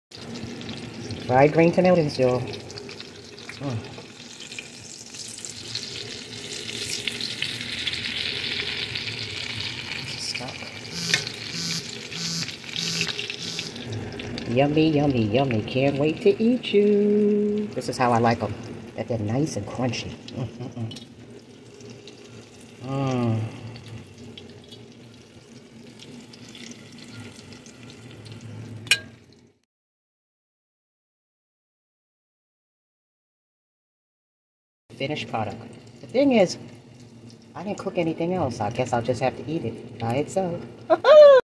Fried green tomatoes, y'all. Stuck. Yummy, yummy, yummy. Can't wait to eat you. This is how I like them. That they're nice and crunchy. Finished product. The thing is, I didn't cook anything else. I guess I'll just have to eat it by itself.